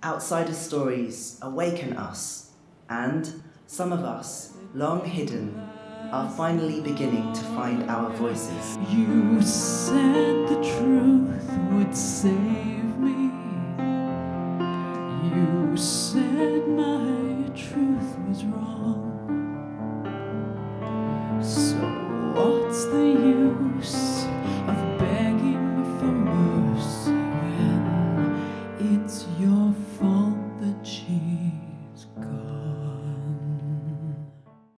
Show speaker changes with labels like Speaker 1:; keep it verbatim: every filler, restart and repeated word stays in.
Speaker 1: Outsider stories awaken us, and some of us, long hidden, are finally beginning to find our voices.
Speaker 2: You said the truth would save me. You said my truth was wrong.